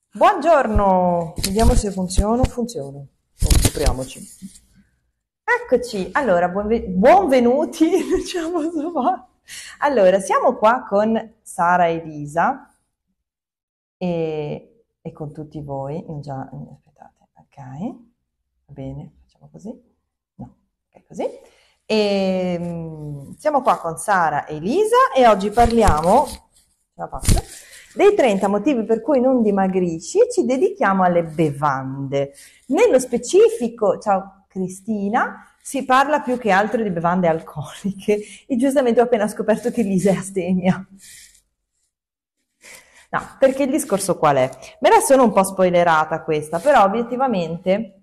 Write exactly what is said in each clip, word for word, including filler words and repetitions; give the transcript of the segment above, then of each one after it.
Buongiorno, vediamo se funziona o funziona. Oh, scopriamoci. Eccoci, allora, buonve- buonvenuti, diciamo, insomma. Allora, siamo qua con Sara e Elisa e, e con tutti voi. Già, aspettate, ok, va bene, facciamo così. No, ok, così. E, mm, siamo qua con Sara e Elisa e oggi parliamo, ce la faccio, dei trenta motivi per cui non dimagrisci e ci dedichiamo alle bevande. Nello specifico, ciao Cristina, si parla più che altro di bevande alcoliche e giustamente ho appena scoperto che Elisa è astemia. No, perché il discorso qual è? Me la sono un po' spoilerata questa, però obiettivamente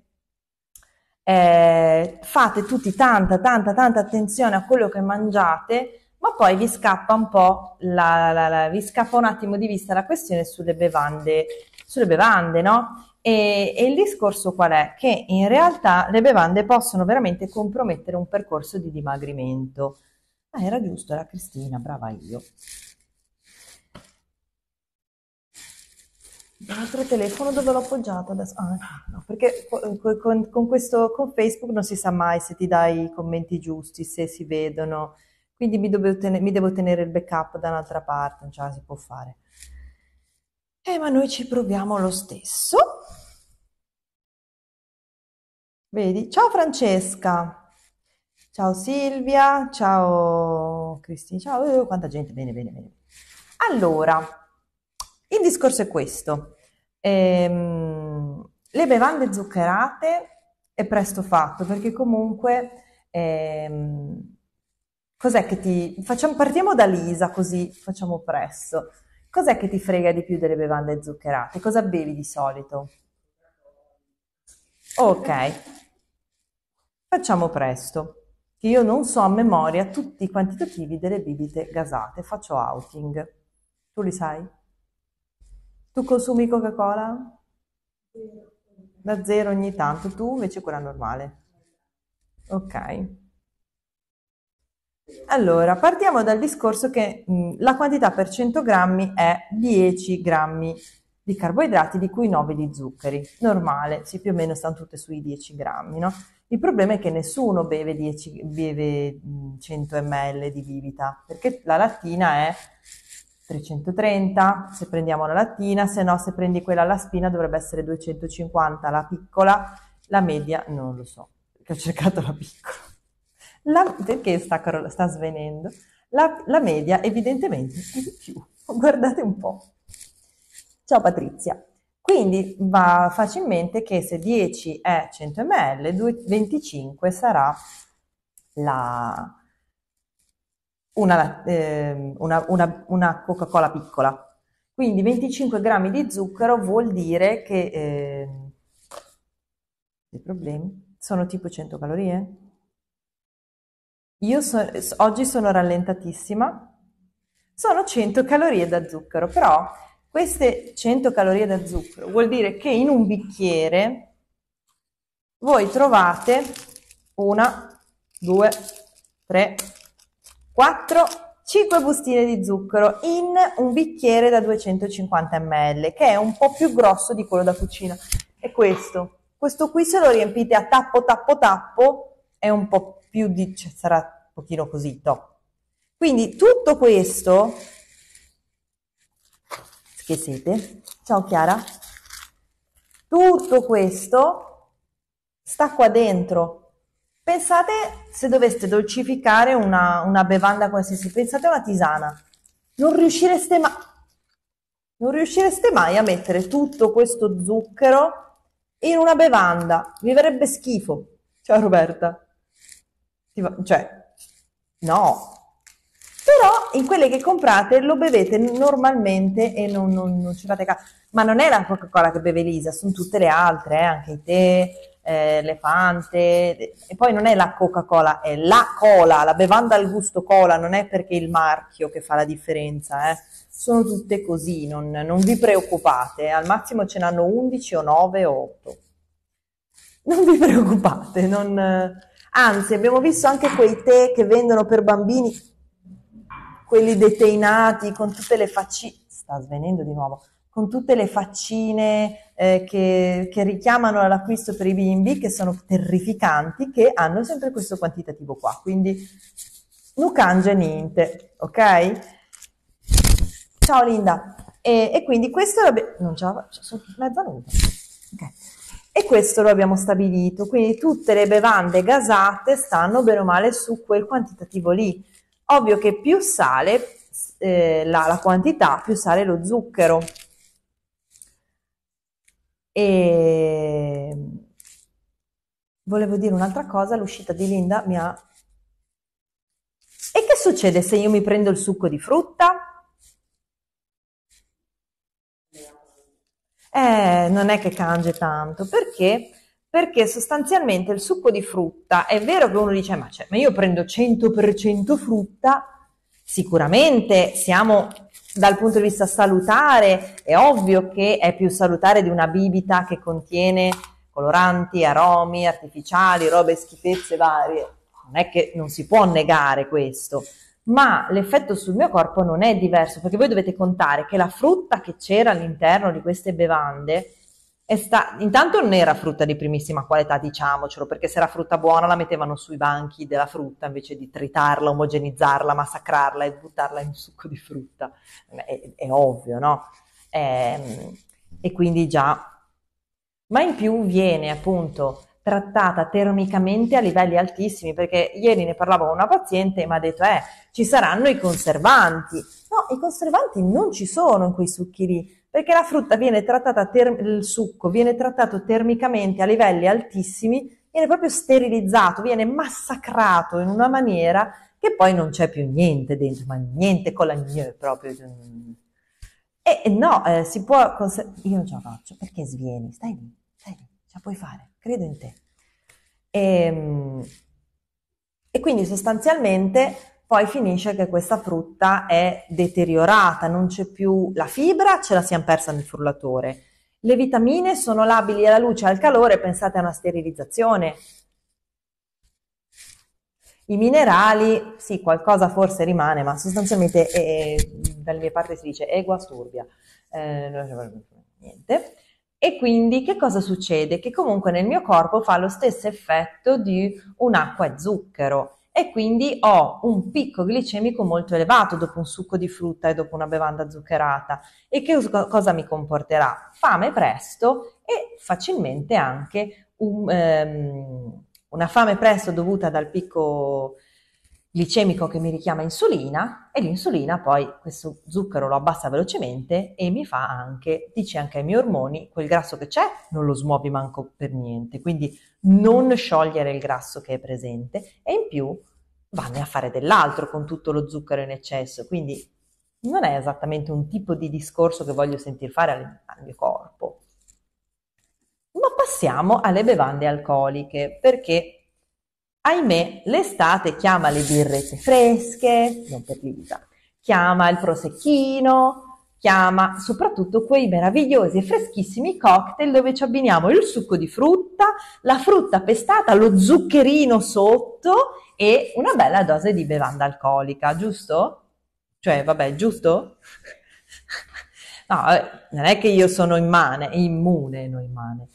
eh, fate tutti tanta, tanta, tanta attenzione a quello che mangiate, ma poi vi scappa un po' la, la- la- vi scappa un attimo di vista la questione sulle bevande, sulle bevande, no? E, e il discorso qual è? Che in realtà le bevande possono veramente compromettere un percorso di dimagrimento. Ah, era giusto, era Cristina, brava io. L'altro telefono dove l'ho appoggiato adesso? Ah, no, perché co- con, con questo, con Facebook non si sa mai se ti dai i commenti giusti, se si vedono, quindi mi, dovevo tene- mi devo tenere il backup da un'altra parte, non ce la si può fare. Eh, ma noi ci proviamo lo stesso. Vedi? Ciao Francesca, ciao Silvia, ciao Cristina, ciao, eh, quanta gente, bene, bene, bene. Allora, il discorso è questo. Ehm, le bevande zuccherate è presto fatto perché comunque ehm, cos'è che ti facciamo, partiamo da Lisa così facciamo presto. Cos'è che ti frega di più delle bevande zuccherate? Cosa bevi di solito? Ok, facciamo presto, che io non so a memoria tutti i quantitativi delle bibite gasate, faccio outing. Tu li sai? Tu consumi Coca-Cola? Da zero ogni tanto, tu invece quella normale. Ok. Allora, partiamo dal discorso che mh, la quantità per cento grammi è dieci grammi di carboidrati, di cui nove di zuccheri. Normale, sì, più o meno stanno tutte sui dieci grammi, no? Il problema è che nessuno beve, dieci, beve mh, cento millilitri di bibita, perché la lattina è trecentotrenta, se prendiamo la lattina, se no se prendi quella alla spina dovrebbe essere duecentocinquanta, la piccola, la media non lo so, perché ho cercato la piccola. La, perché sta, Carola sta svenendo? La, la media evidentemente è di più. Guardate un po'. Ciao Patrizia. Quindi va facilmente che se dieci è cento millilitri, venticinque sarà la, una, eh, una, una, una Coca-Cola piccola. Quindi venticinque grammi di zucchero vuol dire che eh, dei problemi sono tipo cento calorie? Io so- oggi sono rallentatissima, sono cento calorie da zucchero, però queste cento calorie da zucchero vuol dire che in un bicchiere voi trovate una, due, tre, quattro, cinque bustine di zucchero in un bicchiere da duecentocinquanta millilitri, che è un po' più grosso di quello da cucina. È questo. Questo qui se lo riempite a tappo, tappo, tappo, è un po' più di, cioè sarà un pochino così, top. Quindi tutto questo, che siete? Ciao Chiara. Tutto questo sta qua dentro. Pensate se doveste dolcificare una, una bevanda qualsiasi, pensate a una tisana. Non riuscireste mai, non riuscireste mai a mettere tutto questo zucchero in una bevanda. Vi verrebbe schifo. Ciao Roberta. Ti va- Cioè, no. Però in quelle che comprate lo bevete normalmente e non, non, non ci fate caso. Ma non è la Coca-Cola che beve Lisa, sono tutte le altre, eh, anche i tè, eh, le Fante. E poi non è la Coca-Cola, è la cola, la bevanda al gusto cola, non è perché il marchio che fa la differenza, eh. Sono tutte così, non, non vi preoccupate, al massimo ce n'hanno undici o nove o otto. Non vi preoccupate, non... anzi abbiamo visto anche quei tè che vendono per bambini, quelli deteinati con tutte le faccine, sta svenendo di nuovo, con tutte le faccine eh, che, che richiamano all'acquisto per i bimbi, che sono terrificanti, che hanno sempre questo quantitativo qua, quindi non cambia niente, ok? Ciao Linda. E, e quindi questo non ce la faccio, sono mezza nuda. Okay. E questo lo abbiamo stabilito, quindi tutte le bevande gasate stanno bene o male su quel quantitativo lì. Ovvio che più sale eh, la, la quantità, più sale lo zucchero. E volevo dire un'altra cosa, l'uscita di Linda mi ha... E che succede se io mi prendo il succo di frutta? Eh, non è che cange tanto, perché? Perché sostanzialmente il succo di frutta, è vero che uno dice, ma, cioè, ma io prendo cento per cento frutta, sicuramente siamo dal punto di vista salutare, è ovvio che è più salutare di una bibita che contiene coloranti, aromi, artificiali, robe schifezze varie, non è che non si può negare questo, ma l'effetto sul mio corpo non è diverso, perché voi dovete contare che la frutta che c'era all'interno di queste bevande è sta... intanto non era frutta di primissima qualità, diciamocelo, perché se era frutta buona la mettevano sui banchi della frutta invece di tritarla, omogenizzarla, massacrarla e buttarla in un succo di frutta. È, è ovvio, no? E, e quindi già... Ma in più viene appunto trattata termicamente a livelli altissimi, perché ieri ne parlavo con una paziente e mi ha detto eh, ci saranno i conservanti. No, i conservanti non ci sono in quei succhi lì, perché la frutta viene trattata, il succo viene trattato termicamente a livelli altissimi, viene proprio sterilizzato, viene massacrato in una maniera che poi non c'è più niente dentro, ma niente con la gne proprio. E no, eh, si può... Io non ce la faccio, perché svieni? Stai lì, stai lì, ce la puoi fare, credo in te. E, e quindi sostanzialmente poi finisce che questa frutta è deteriorata, non c'è più la fibra, ce la siamo persa nel frullatore. Le vitamine sono labili alla luce e al calore, pensate a una sterilizzazione. I minerali, sì, qualcosa forse rimane, ma sostanzialmente eh, dalle mie parti si dice egua sturbia, eh, niente. E quindi che cosa succede? Che comunque nel mio corpo fa lo stesso effetto di un'acqua e zucchero e quindi ho un picco glicemico molto elevato dopo un succo di frutta e dopo una bevanda zuccherata. E che cosa mi comporterà? Fame presto e facilmente anche un... Ehm, una fame presto dovuta dal picco glicemico che mi richiama insulina e l'insulina poi questo zucchero lo abbassa velocemente e mi fa anche, dice anche ai miei ormoni, quel grasso che c'è non lo smuovi manco per niente, quindi non sciogliere il grasso che è presente e in più vanno a fare dell'altro con tutto lo zucchero in eccesso, quindi non è esattamente un tipo di discorso che voglio sentir fare al, al mio corpo. Ma passiamo alle bevande alcoliche, perché, ahimè, l'estate chiama le birrette fresche, non per Lisa, chiama il prosecchino, chiama soprattutto quei meravigliosi e freschissimi cocktail dove ci abbiniamo il succo di frutta, la frutta pestata, lo zuccherino sotto e una bella dose di bevanda alcolica, giusto? Cioè, vabbè, giusto? No, non è che io sono immane, immune, non immane.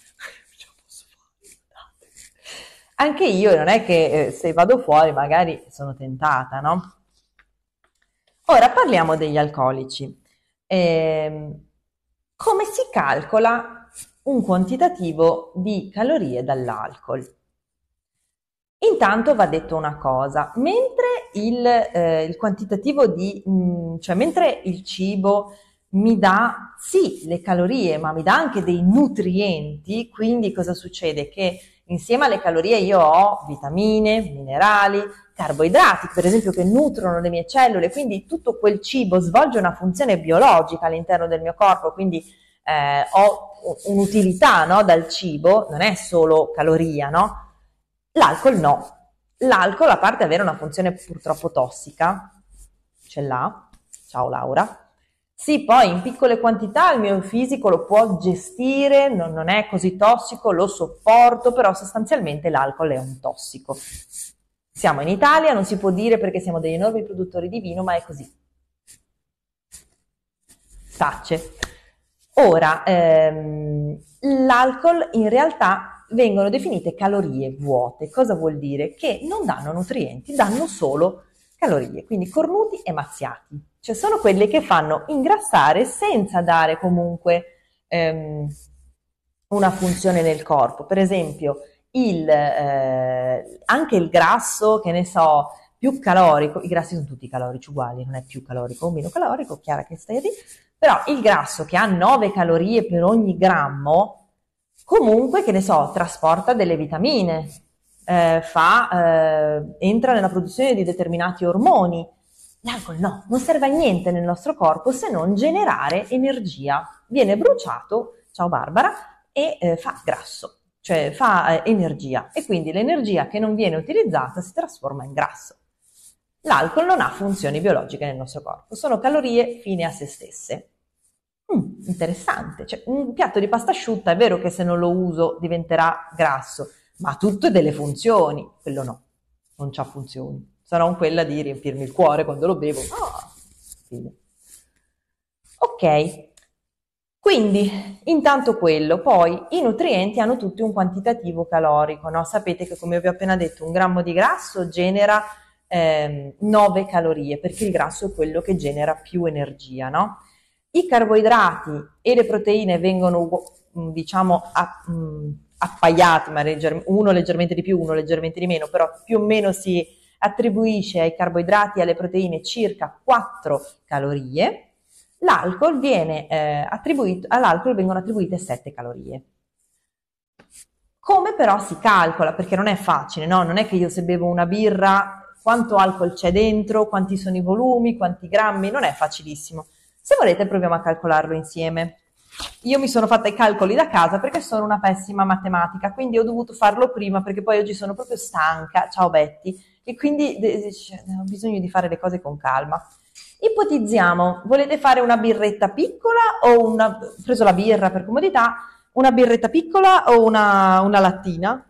Anche io non è che eh, se vado fuori magari sono tentata, no? Ora parliamo degli alcolici. Eh, come si calcola un quantitativo di calorie dall'alcol? Intanto va detto una cosa, mentre il, eh, il quantitativo di, mh, cioè mentre il cibo mi dà sì le calorie, ma mi dà anche dei nutrienti, quindi cosa succede? Che insieme alle calorie io ho vitamine, minerali, carboidrati, per esempio, che nutrono le mie cellule, quindi tutto quel cibo svolge una funzione biologica all'interno del mio corpo, quindi eh, ho un'utilità, no, dal cibo, non è solo caloria, no? L'alcol no. L'alcol, a parte avere una funzione purtroppo tossica, ce l'ha, ciao Laura, sì, poi in piccole quantità il mio fisico lo può gestire, non, non è così tossico, lo sopporto, però sostanzialmente l'alcol è un tossico. Siamo in Italia, non si può dire perché siamo degli enormi produttori di vino, ma è così. Tacce. Ora, ehm, l'alcol in realtà vengono definite calorie vuote. Cosa vuol dire? Che non danno nutrienti, danno solo calorie, quindi cornuti e mazziati. Cioè sono quelle che fanno ingrassare senza dare comunque ehm, una funzione nel corpo. Per esempio, il, eh, anche il grasso, che ne so, più calorico, i grassi sono tutti calorici uguali, non è più calorico o meno calorico, chiara che stai a dire, però il grasso che ha nove calorie per ogni grammo, comunque, che ne so, trasporta delle vitamine, eh, fa, eh, entra nella produzione di determinati ormoni. L'alcol no, non serve a niente nel nostro corpo se non generare energia. Viene bruciato, ciao Barbara, e eh, fa grasso, cioè fa eh, energia, e quindi l'energia che non viene utilizzata si trasforma in grasso. L'alcol non ha funzioni biologiche nel nostro corpo, sono calorie fine a se stesse. Mm, interessante, cioè, un piatto di pasta asciutta è vero che se non lo uso diventerà grasso, ma ha tutte delle funzioni, quello no, non c'ha funzioni, se non quella di riempirmi il cuore quando lo bevo. Ah, fine. Ok, quindi intanto quello, poi i nutrienti hanno tutti un quantitativo calorico, no? Sapete che, come vi ho appena detto, un grammo di grasso genera ehm, nove calorie, perché il grasso è quello che genera più energia, no? I carboidrati e le proteine vengono, diciamo, a, mh, appaiati, ma legger- uno leggermente di più, uno leggermente di meno, però più o meno si attribuisce ai carboidrati e alle proteine circa quattro calorie. L'alcol viene eh, attribuito, all'alcol vengono attribuite sette calorie. Come però si calcola? Perché non è facile, no? Non è che io se bevo una birra, quanto alcol c'è dentro, quanti sono i volumi, quanti grammi, non è facilissimo. Se volete proviamo a calcolarlo insieme. Io mi sono fatta i calcoli da casa perché sono una pessima matematica, quindi ho dovuto farlo prima perché poi oggi sono proprio stanca, ciao Betty, e quindi cioè, ho bisogno di fare le cose con calma. Ipotizziamo, volete fare una birretta piccola o una, ho preso la birra per comodità, una birretta piccola o una, una lattina?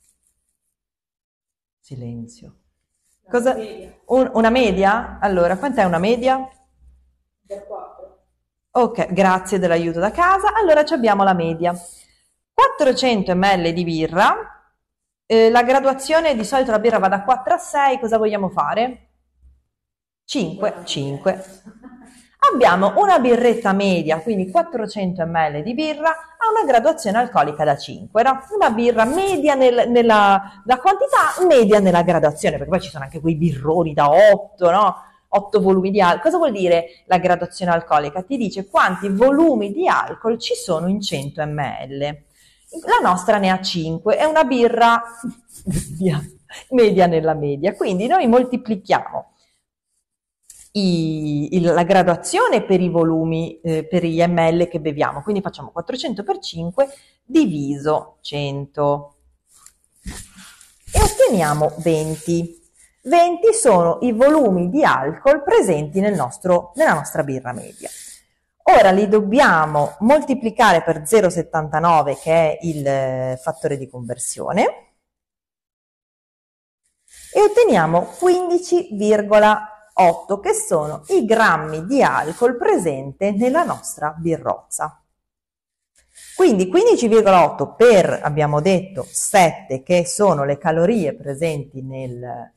Silenzio. Cosa? Un- una media? Allora, quant'è una media? Per quattro. Ok, grazie dell'aiuto da casa. Allora ci abbiamo la media. quattrocento millilitri di birra, eh, la graduazione di solito la birra va da quattro a sei, cosa vogliamo fare? cinque, cinque. Abbiamo una birretta media, quindi quattrocento millilitri di birra, ha una graduazione alcolica da cinque, no? Una birra media nel, nella la quantità, media nella graduazione, perché poi ci sono anche quei birroni da otto, no? otto volumi di alcol. Cosa vuol dire la graduazione alcolica? Ti dice quanti volumi di alcol ci sono in cento millilitri. La nostra ne ha cinque, è una birra media nella media, quindi noi moltiplichiamo i, il, la graduazione per i volumi, eh, per gli ml che beviamo, quindi facciamo quattrocento per cinque diviso cento e otteniamo venti. venti sono i volumi di alcol presenti nel nostro, nella nostra birra media. Ora li dobbiamo moltiplicare per zero virgola settantanove, che è il eh, fattore di conversione, e otteniamo quindici virgola otto, che sono i grammi di alcol presente nella nostra birrozza. Quindi quindici virgola otto per, abbiamo detto, sette, che sono le calorie presenti nell'alcol,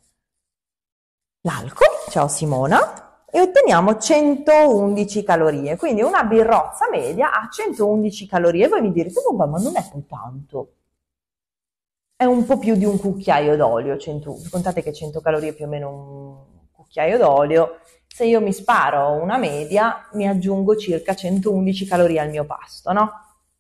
ciao Simona, e otteniamo centoundici calorie. Quindi una birrozza media ha centoundici calorie. Voi mi direte, oh, ma non è poi tanto. È un po' più di un cucchiaio d'olio, cento, contate che cento calorie è più o meno un cucchiaio d'olio. Se io mi sparo una media, mi aggiungo circa centoundici calorie al mio pasto, no?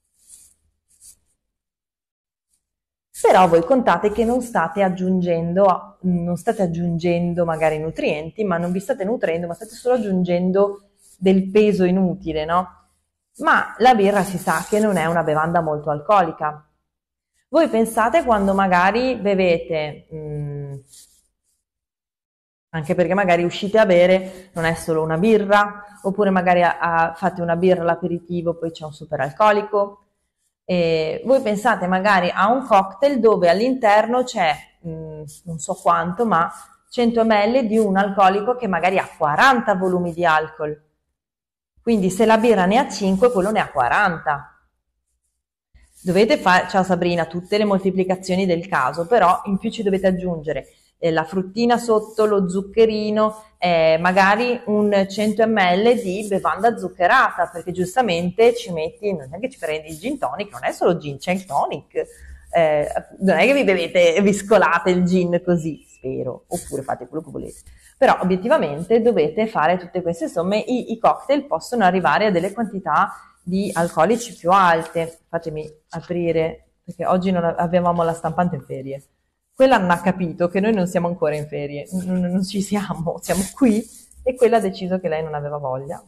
Però voi contate che non state aggiungendo, non state aggiungendo magari nutrienti, ma non vi state nutrendo, ma state solo aggiungendo del peso inutile, no? Ma la birra si sa che non è una bevanda molto alcolica. Voi pensate quando magari bevete, mh, anche perché magari uscite a bere, non è solo una birra, oppure magari a, a, fate una birra all'aperitivo, poi c'è un superalcolico. E voi pensate magari a un cocktail dove all'interno c'è, mh, non so quanto, ma cento millilitri di un alcolico che magari ha quaranta volumi di alcol. Quindi se la birra ne ha cinque, quello ne ha quaranta. Dovete fare, ciao Sabrina, tutte le moltiplicazioni del caso, però in più ci dovete aggiungere eh, la fruttina sotto, lo zuccherino, eh, magari un cento millilitri di bevanda zuccherata, perché giustamente ci metti, non è che ci prendi il gin tonic, non è solo gin, c'è il tonic, eh, non è che vi bevete, vi scolate il gin così, spero, oppure fate quello che volete. Però obiettivamente dovete fare tutte queste somme, i, i cocktail possono arrivare a delle quantità di alcolici più alte. Fatemi aprire, perché oggi non avevamo la stampante in ferie. Quella non ha capito che noi non siamo ancora in ferie, non, non ci siamo, siamo qui, e quella ha deciso che lei non aveva voglia.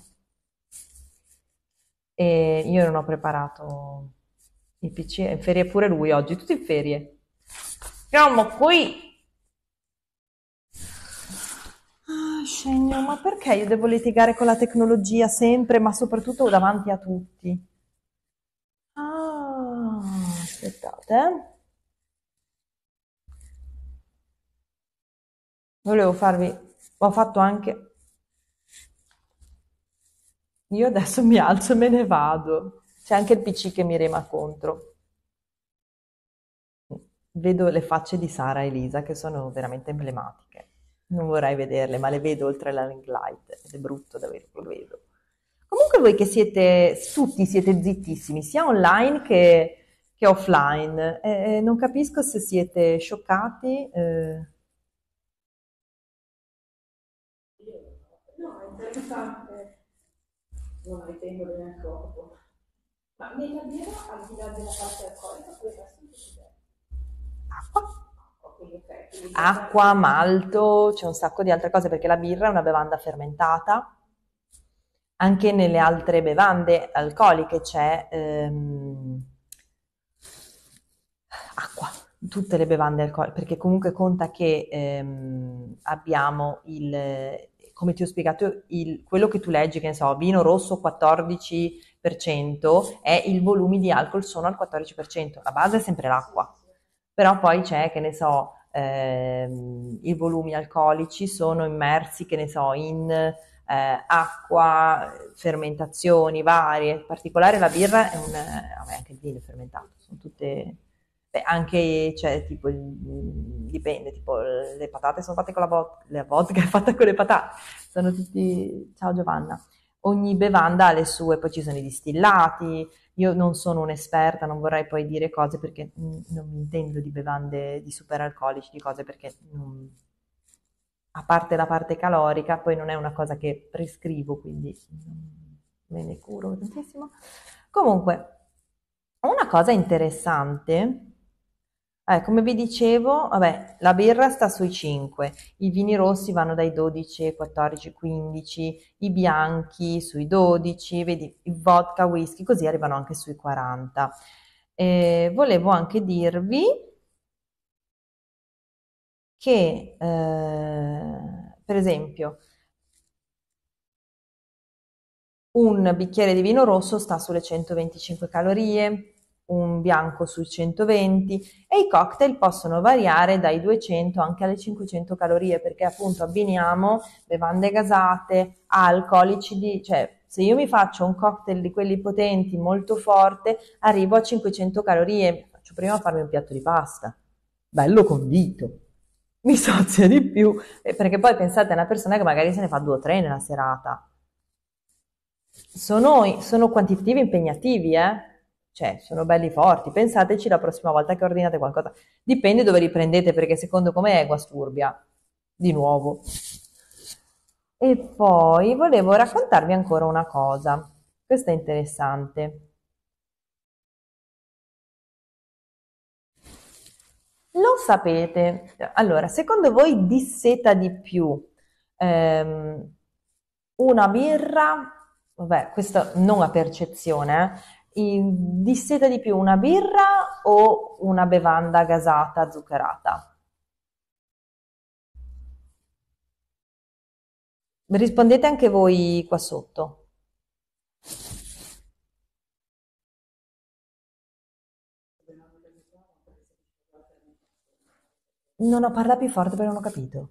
E io non ho preparato il P C, è in ferie pure lui oggi, tutti in ferie. Siamo qui! Ah, scegno, ma perché io devo litigare con la tecnologia sempre, ma soprattutto davanti a tutti? Ah, aspettate. eh. Volevo farvi, ho fatto anche, io adesso mi alzo e me ne vado. C'è anche il P C che mi rema contro. Vedo le facce di Sara e Elisa che sono veramente emblematiche. Non vorrei vederle, ma le vedo oltre la ring light ed è brutto da averlo, lo vedo. Comunque voi che siete, tutti siete zittissimi, sia online che, che offline, eh, non capisco se siete scioccati. eh. No, è interessante. Non ritengo neanche corpo. Ma nella birra, al di là della parte alcolica, poi il resto che c'è? Acqua. Quindi, ok, quindi Acqua, malto, c'è un sacco di altre cose perché la birra è una bevanda fermentata. Anche nelle altre bevande alcoliche c'è ehm, acqua, tutte le bevande alcoliche, perché comunque conta che ehm, abbiamo il, come ti ho spiegato, il, quello che tu leggi, che ne so, vino rosso quattordici per cento, è il volume di alcol sono al quattordici per cento, la base è sempre l'acqua, però poi c'è, che ne so, ehm, i volumi alcolici sono immersi, che ne so, in eh, acqua, fermentazioni varie, in particolare la birra è un, vabbè, anche il vino è fermentato, sono tutte, beh, anche, cioè, tipo, il- dipende, tipo, le patate sono fatte con la vodka, la vodka è fatta con le patate, sono tutti, ciao Giovanna, ogni bevanda ha le sue, poi ci sono i distillati, io non sono un'esperta, non vorrei poi dire cose perché mm, non mi intendo di bevande, di superalcolici, di cose perché non- a parte la parte calorica, poi non è una cosa che prescrivo, quindi non me ne curo tantissimo. Comunque, una cosa interessante, eh, come vi dicevo, vabbè, la birra sta sui cinque, i vini rossi vanno dai dodici, quattordici, quindici, i bianchi sui dodici, vedi, il vodka, whisky, così arrivano anche sui quaranta. Eh, volevo anche dirvi che, eh, per esempio, un bicchiere di vino rosso sta sulle centoventicinque calorie, un bianco sui centoventi e i cocktail possono variare dai duecento anche alle cinquecento calorie perché appunto abbiniamo bevande gasate, alcolici di, cioè se io mi faccio un cocktail di quelli potenti molto forte arrivo a cinquecento calorie, faccio prima farmi un piatto di pasta, bello condito, mi sazia di più, eh, perché poi pensate a una persona che magari se ne fa due o tre nella serata. Sono, sono quantitativi impegnativi, eh? Cioè, sono belli forti. Pensateci la prossima volta che ordinate qualcosa. Dipende dove riprendete, perché secondo come è Guasturbia. Di nuovo. E poi volevo raccontarvi ancora una cosa. Questa è interessante. Lo sapete. Allora, secondo voi disseta di più ehm, una birra, vabbè, questo non a percezione, eh, in- disseta di più una birra o una bevanda gasata zuccherata? Rispondete anche voi qua sotto. Non ho parlato più forte perché non ho capito.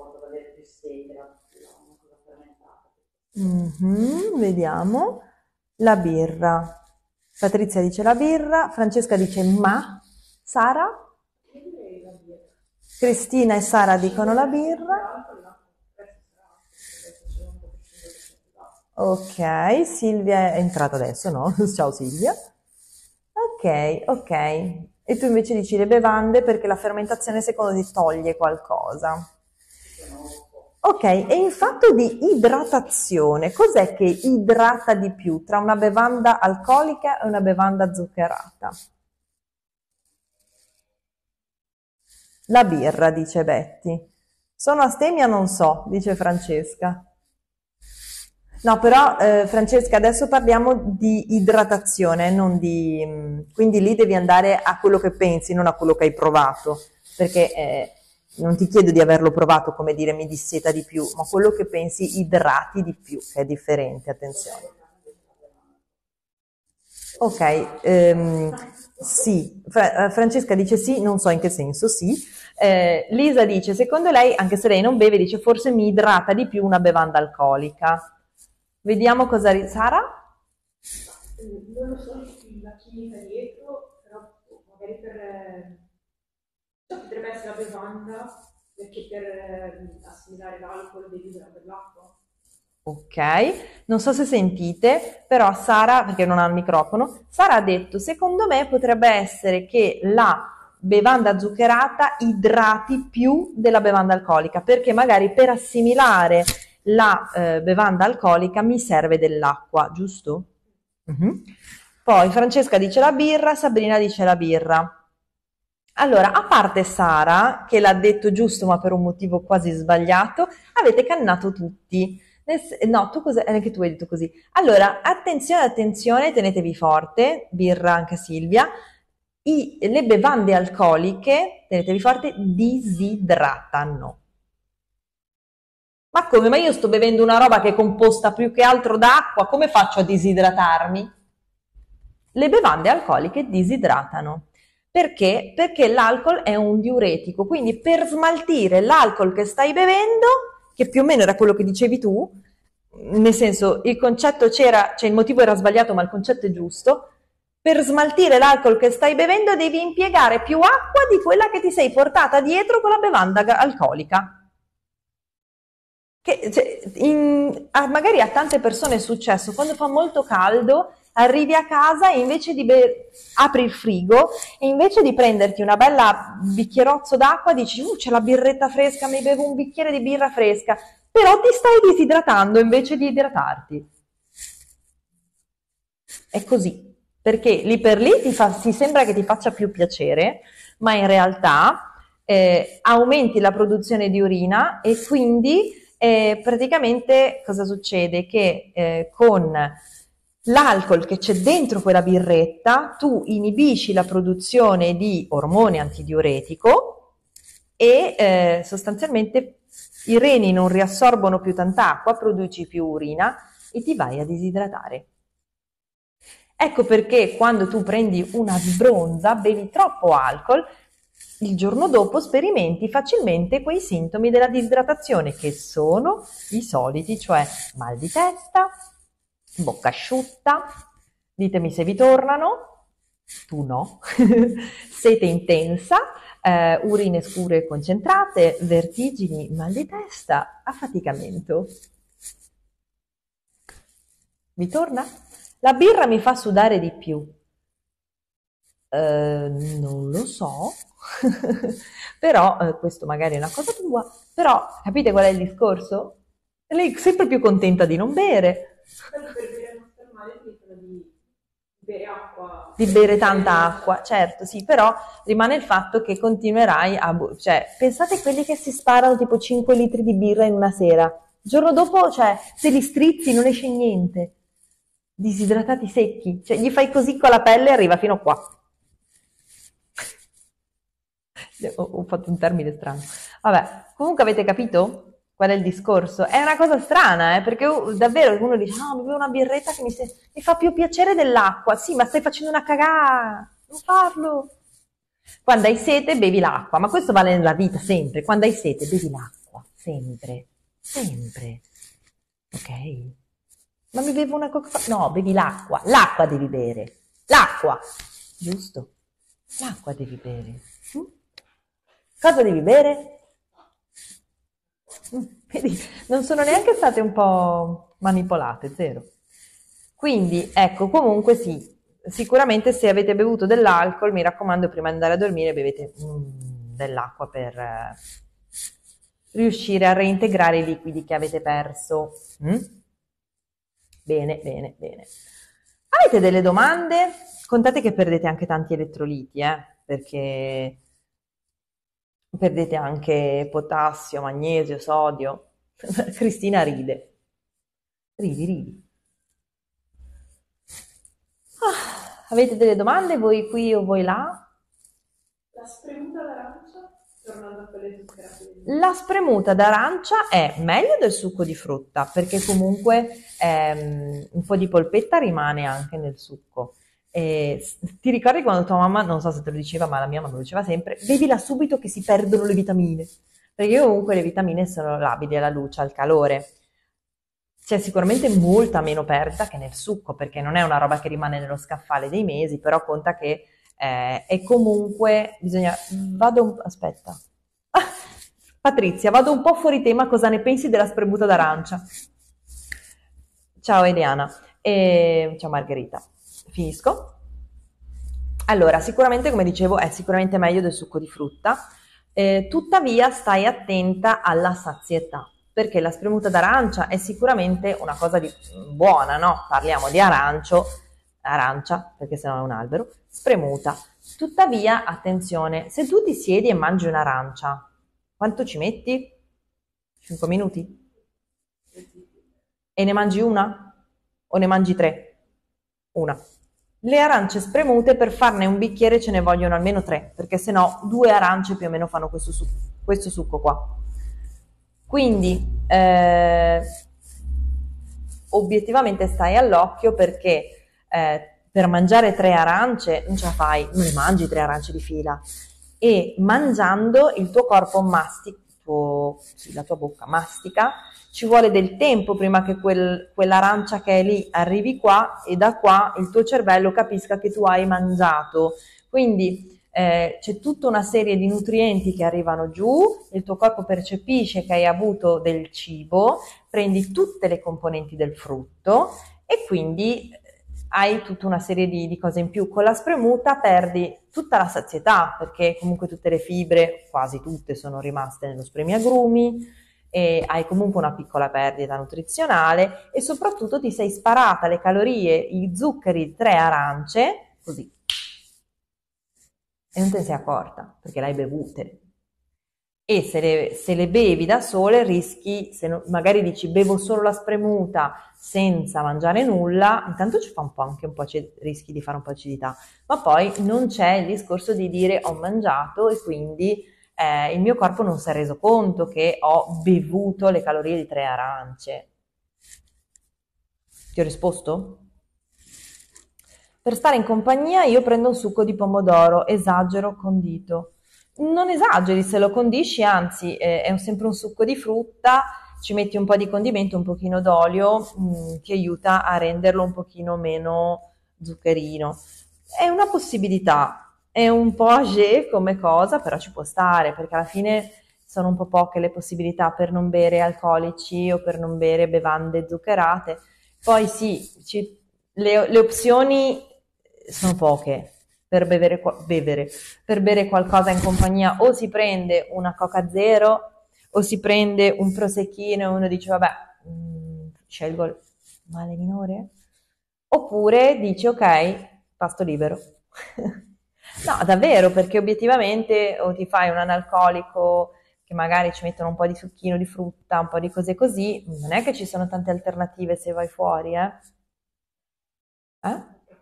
modo da avere più sete, la, la, una cosa fermentata. Mhm, vediamo. La birra. Patrizia dice la birra, Francesca dice ma, Sara? Io direi la birra. Cristina e Sara dicono la birra. Ok, Silvia è entrata adesso, no? Ciao Silvia. Ok, ok. E tu invece dici le bevande perché la fermentazione secondo te toglie qualcosa. Ok, e in fatto di idratazione, cos'è che idrata di più tra una bevanda alcolica e una bevanda zuccherata? La birra, dice Betty. Sono astemia? Non so, dice Francesca. No, però eh, Francesca, adesso parliamo di idratazione, non di... mh, quindi lì devi andare a quello che pensi, non a quello che hai provato, perché eh, non ti chiedo di averlo provato, come dire mi disseta di più, ma quello che pensi idrati di più, che è differente, attenzione. Ok, ehm, sì, Fra- eh, Francesca dice sì, non so in che senso sì. Eh, Lisa dice, secondo lei, anche se lei non beve, dice forse mi idrata di più una bevanda alcolica. Vediamo cosa... ri- Sara? Eh, Non lo so la chimica dietro, però magari per... eh, potrebbe essere la bevanda, perché per eh, assimilare l'alcol devi usare dell'acqua. Ok, non so se sentite, però Sara, perché non ha il microfono, Sara ha detto, secondo me potrebbe essere che la bevanda zuccherata idrati più della bevanda alcolica, perché magari per assimilare la eh, bevanda alcolica mi serve dell'acqua, giusto? Mhm. Poi Francesca dice la birra, Sabrina dice la birra. Allora, a parte Sara, che l'ha detto giusto ma per un motivo quasi sbagliato, avete cannato tutti. Nel se- No, tu cosa? Anche tu hai detto così. Allora, attenzione, attenzione, tenetevi forte, birra anche Silvia. I- le bevande alcoliche, tenetevi forte, disidratano. Ma come? Ma io sto bevendo una roba che è composta più che altro d'acqua, come faccio a disidratarmi? Le bevande alcoliche disidratano. Perché? Perché l'alcol è un diuretico, quindi per smaltire l'alcol che stai bevendo, che più o meno era quello che dicevi tu, nel senso il concetto c'era, cioè il motivo era sbagliato ma il concetto è giusto, per smaltire l'alcol che stai bevendo devi impiegare più acqua di quella che ti sei portata dietro con la bevanda alcolica. Che, cioè, in- a- magari a tante persone è successo, quando fa molto caldo, arrivi a casa e invece di be- apri il frigo e invece di prenderti una bella bicchierozzo d'acqua dici, uh, c'è la birretta fresca, mi bevo un bicchiere di birra fresca, però ti stai disidratando invece di idratarti. È così, perché lì per lì ti, fa, ti sembra che ti faccia più piacere, ma in realtà eh, aumenti la produzione di urina e quindi eh, praticamente cosa succede? Che eh, con l'alcol che c'è dentro quella birretta tu inibisci la produzione di ormone antidiuretico e eh, sostanzialmente i reni non riassorbono più tanta acqua, produci più urina e ti vai a disidratare. Ecco perché quando tu prendi una sbronza, bevi troppo alcol, il giorno dopo sperimenti facilmente quei sintomi della disidratazione che sono i soliti, cioè mal di testa, bocca asciutta, ditemi se vi tornano, tu no, sete intensa, eh, urine scure e concentrate, vertigini, mal di testa, affaticamento. Vi torna? La birra mi fa sudare di più. Eh, non lo so, però eh, questo magari è una cosa tua, però capite qual è il discorso? Lei è sempre più contenta di non bere, Quello per bere non star male dicono di bere acqua. di bere tanta acqua, certo, sì, però rimane il fatto che continuerai a... bu- cioè, pensate a quelli che si sparano tipo cinque litri di birra in una sera, il giorno dopo, cioè, se li strizzi non esce niente, disidratati secchi, cioè gli fai così con la pelle e arriva fino a qua. Ho, ho fatto un termine strano. Vabbè, comunque avete capito qual è il discorso? È una cosa strana, eh, perché uh, davvero uno dice, no, bevo una birretta che mi, se- mi fa più piacere dell'acqua. Sì, ma stai facendo una cagata, non farlo. Quando hai sete bevi l'acqua, ma questo vale nella vita sempre, quando hai sete bevi l'acqua, sempre, sempre, ok? Ma mi bevo una Coca-Cola? No, bevi l'acqua, l'acqua devi bere, l'acqua, giusto? L'acqua devi bere. Mm? Cosa devi bere? Mm, vedi, non sono neanche state un po' manipolate, zero. Quindi, ecco, comunque sì, sicuramente se avete bevuto dell'alcol, mi raccomando, prima di andare a dormire bevete mm, dell'acqua per eh, riuscire a reintegrare i liquidi che avete perso. Mm? Bene, bene, bene. Avete delle domande? Contate che perdete anche tanti elettroliti, eh, perché perdete anche potassio, magnesio, sodio. Cristina ride. Ridi, ridi. Ah, avete delle domande voi qui o voi là? La spremuta d'arancia, tornando a quelle zuccherate. La spremuta d'arancia è meglio del succo di frutta perché comunque ehm, un po' di polpetta rimane anche nel succo. E s- ti ricordi quando tua mamma, non so se te lo diceva, ma la mia mamma lo diceva sempre, bevila subito che si perdono le vitamine. Perché comunque le vitamine sono labili alla luce, al calore. C'è sicuramente molta meno perdita che nel succo, perché non è una roba che rimane nello scaffale dei mesi, però conta che eh, è comunque, bisogna, vado, un- aspetta, Ah, Patrizia, vado un po' fuori tema, cosa ne pensi della spremuta d'arancia? Ciao Eliana, e ciao Margherita, finisco. Allora, sicuramente, come dicevo, è sicuramente meglio del succo di frutta, eh, tuttavia stai attenta alla sazietà, perché la spremuta d'arancia è sicuramente una cosa di, buona, no? Parliamo di arancio, arancia, perché sennò è un albero, spremuta. Tuttavia, attenzione, se tu ti siedi e mangi un'arancia, quanto ci metti? cinque minuti? E ne mangi una? O ne mangi tre? Una. Le arance spremute per farne un bicchiere ce ne vogliono almeno tre, perché sennò due arance più o meno fanno questo, su- questo succo qua. Quindi eh, obiettivamente stai all'occhio perché eh, per mangiare tre arance non ce la fai, non le mangi tre arance di fila e mangiando il tuo corpo mastica, tuo, sì, la tua bocca mastica, ci vuole del tempo prima che quel, quell'arancia che è lì arrivi qua e da qua il tuo cervello capisca che tu hai mangiato. Quindi eh, c'è tutta una serie di nutrienti che arrivano giù, il tuo corpo percepisce che hai avuto del cibo, prendi tutte le componenti del frutto e quindi hai tutta una serie di, di cose in più. Con la spremuta perdi tutta la sazietà perché comunque tutte le fibre, quasi tutte, sono rimaste nello spremiagrumi e hai comunque una piccola perdita nutrizionale e soprattutto ti sei sparata le calorie, gli zuccheri di tre arance, così, e non te ne sei accorta perché l'hai bevute. E se le, se le bevi da sole rischi, se no, magari dici bevo solo la spremuta senza mangiare nulla, intanto ci fa un po' anche un po' rischi di fare un po' acidità, ma poi non c'è il discorso di dire ho mangiato e quindi eh, il mio corpo non si è reso conto che ho bevuto le calorie di tre arance. Ti ho risposto? Per stare in compagnia io prendo un succo di pomodoro, esagero condito. Non esageri se lo condisci, anzi eh, è sempre un succo di frutta, ci metti un po' di condimento, un pochino d'olio, mh, ti aiuta a renderlo un pochino meno zuccherino. È una possibilità, è un po' âgé come cosa, però ci può stare, perché alla fine sono un po' poche le possibilità per non bere alcolici o per non bere bevande zuccherate. Poi sì, ci- le, le opzioni sono poche per bevere, bevere, per bere qualcosa in compagnia, o si prende una Coca Zero o si prende un prosecchino e uno dice vabbè, mh, scelgo il male minore, oppure dici ok, pasto libero. No, davvero, perché obiettivamente o ti fai un analcolico che magari ci mettono un po' di succhino di frutta, un po' di cose così, non è che ci sono tante alternative se vai fuori, eh? Eh?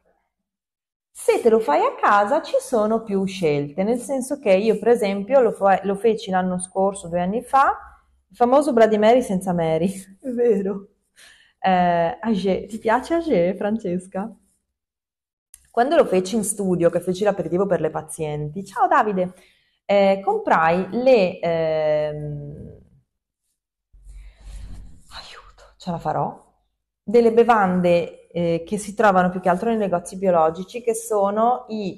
Se te lo fai a casa ci sono più scelte, nel senso che io per esempio lo, fa- lo feci l'anno scorso, due anni fa, il famoso Bloody Mary senza Mary, è vero. Eh, Agé, ti piace Agé, Francesca? Quando lo feci in studio, che feci l'aperitivo per le pazienti, ciao Davide, eh, comprai le, ehm, ce la farò, delle bevande eh, che si trovano più che altro nei negozi biologici, che sono i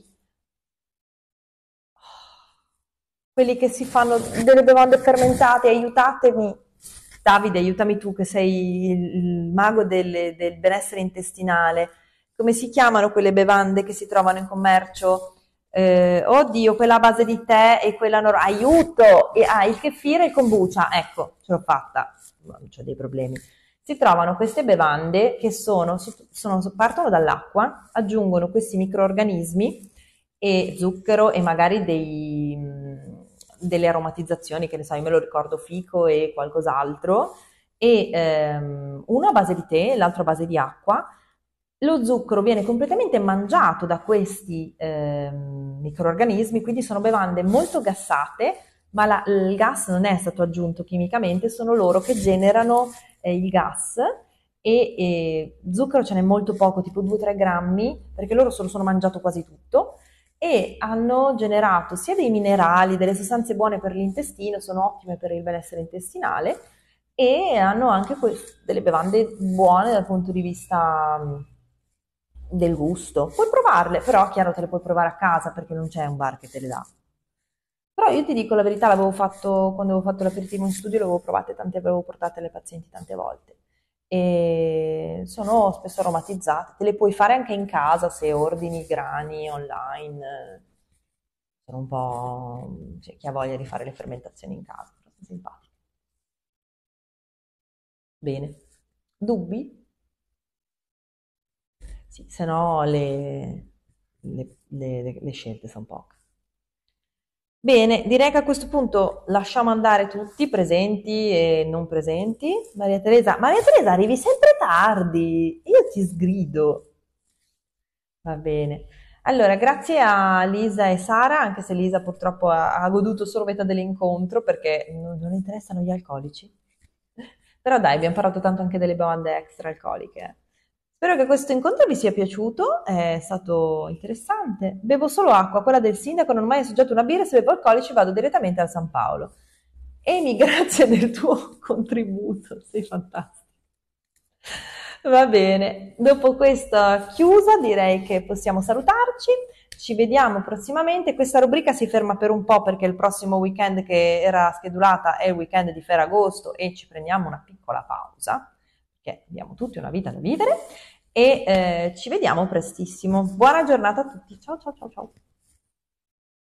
quelli che si fanno delle bevande fermentate, aiutatemi. Davide, aiutami tu che sei il, il mago del, del benessere intestinale. Come si chiamano quelle bevande che si trovano in commercio? Eh, oddio, quella a base di tè e quella normale. Aiuto! E, ah, il kefir e il kombucha. Ecco, ce l'ho fatta. Non c'ho dei problemi. Si trovano queste bevande che sono, sono, partono dall'acqua, aggiungono questi microrganismi e zucchero e magari dei, mh, delle aromatizzazioni, che ne so, io me lo ricordo fico e qualcos'altro, e ehm, uno a base di tè, l'altro a base di acqua. Lo zucchero viene completamente mangiato da questi ehm, microrganismi, quindi sono bevande molto gassate, ma la, il gas non è stato aggiunto chimicamente, sono loro che generano eh, il gas e, e zucchero ce n'è molto poco, tipo due tre grammi, perché loro se lo sono mangiato quasi tutto e hanno generato sia dei minerali, delle sostanze buone per l'intestino, sono ottime per il benessere intestinale e hanno anche delle bevande buone dal punto di vista mh, del gusto. Puoi provarle, però chiaro te le puoi provare a casa perché non c'è un bar che te le dà. Però io ti dico la verità, l'avevo fatto quando avevo fatto l'aperitivo in studio, le avevo provate tante, avevo portate alle pazienti tante volte e sono spesso aromatizzate. Te le puoi fare anche in casa se ordini i grani online. Sono un po'... cioè, chi ha voglia di fare le fermentazioni in casa, sono simpatiche. Bene. Dubbi? Sì, se no le, le- le- le scelte sono poche. Bene, direi che a questo punto lasciamo andare tutti, presenti e non presenti. Maria Teresa, Maria Teresa, arrivi sempre tardi, io ti sgrido. Va bene. Allora, grazie a Lisa e Sara, anche se Lisa purtroppo ha, ha goduto solo metà dell'incontro perché non, non le interessano gli alcolici. Però dai, abbiamo parlato tanto anche delle bevande extra alcoliche. Spero che questo incontro vi sia piaciuto, è stato interessante. Bevo solo acqua, quella del sindaco, non ho mai assaggiato una birra, se bevo alcolici vado direttamente al San Paolo. Amy, grazie del tuo contributo, sei fantastico. Va bene, dopo questa chiusa direi che possiamo salutarci, ci vediamo prossimamente, questa rubrica si ferma per un po' perché il prossimo weekend che era schedulata è il weekend di Ferragosto e ci prendiamo una piccola pausa, perché abbiamo tutti una vita da vivere e eh, ci vediamo prestissimo. Buona giornata a tutti, ciao ciao ciao ciao.